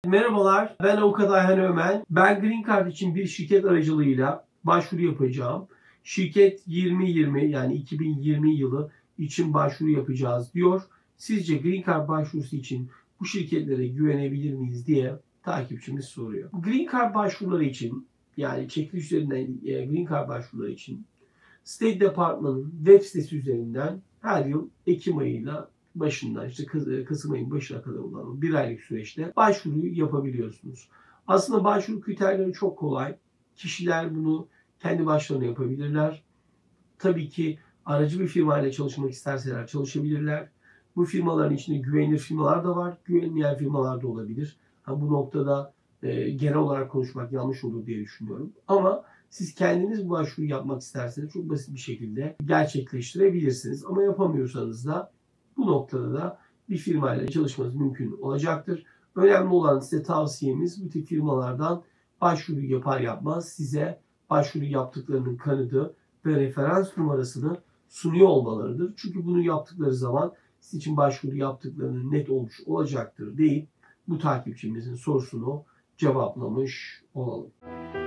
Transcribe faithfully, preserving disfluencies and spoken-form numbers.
Merhabalar, ben Avukat Ayhan Ömen. Ben Green Card için bir şirket aracılığıyla başvuru yapacağım. Şirket yirmi yirmi yani iki bin yirmi yılı için başvuru yapacağız diyor. Sizce Green Card başvurusu için bu şirketlere güvenebilir miyiz diye takipçimiz soruyor. Green Card başvuruları için yani çekiliş üzerinden e, Green Card başvuruları için State Department'ın web sitesi üzerinden her yıl Ekim ayıyla başından işte Kasım ayının başına kadar olan bir aylık süreçte başvuruyu yapabiliyorsunuz. Aslında başvuru kriterleri çok kolay. Kişiler bunu kendi başlarına yapabilirler. Tabii ki aracı bir firmayla çalışmak isterseler çalışabilirler. Bu firmaların içinde güvenilir firmalar da var, güvenmeyen firmalar da olabilir. Ha, bu noktada e, genel olarak konuşmak yanlış olur diye düşünüyorum. Ama siz kendiniz bu başvuru yapmak isterseniz çok basit bir şekilde gerçekleştirebilirsiniz. Ama yapamıyorsanız da bu noktada da bir firmayla çalışmanız mümkün olacaktır. Önemli olan size tavsiyemiz bu tip firmalardan başvuru yapar yapmaz size başvuru yaptıklarının kanıtı ve referans numarasını sunuyor olmalarıdır. Çünkü bunu yaptıkları zaman sizin için başvuru yaptıklarının net olmuş olacaktır deyip bu takipçimizin sorusunu cevaplamış olalım.